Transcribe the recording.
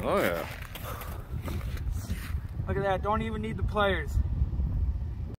Oh yeah. Look at that, don't even need the pliers.